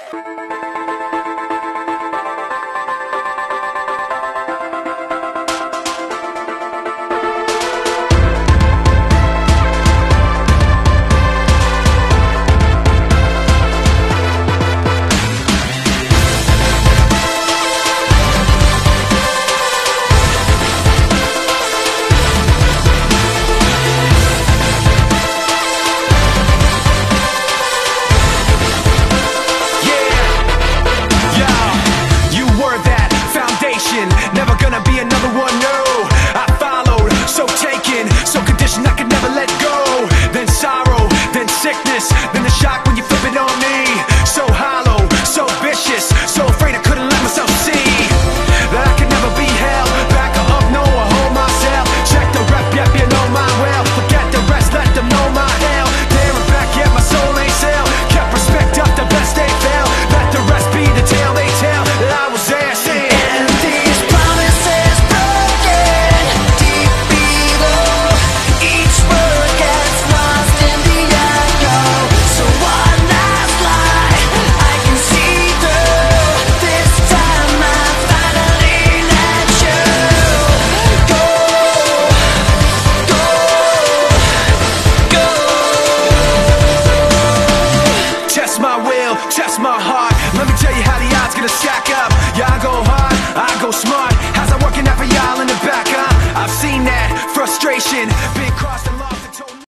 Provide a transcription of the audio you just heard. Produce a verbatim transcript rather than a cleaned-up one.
Never gonna be another one, no. I followed, so taken, so conditioned I could never let go. Then sorrow, then sickness, then the shock when you flip it on me. So hollow, so vicious, so afraid I couldn't let myself see that I could never be held back or up, no, I hold myself. Check the rep, yep, you know my well. Forget the rest, let them know my hell. There and back, yet my soul ain't sell. Kept respect up, the best they fail. Let the rest be the tale they tell that I was there saying. Test my heart, let me tell you how the odds gonna stack up. Yeah, I go hard, I go smart. How's that working out for y'all in the back, huh? I've seen that frustration.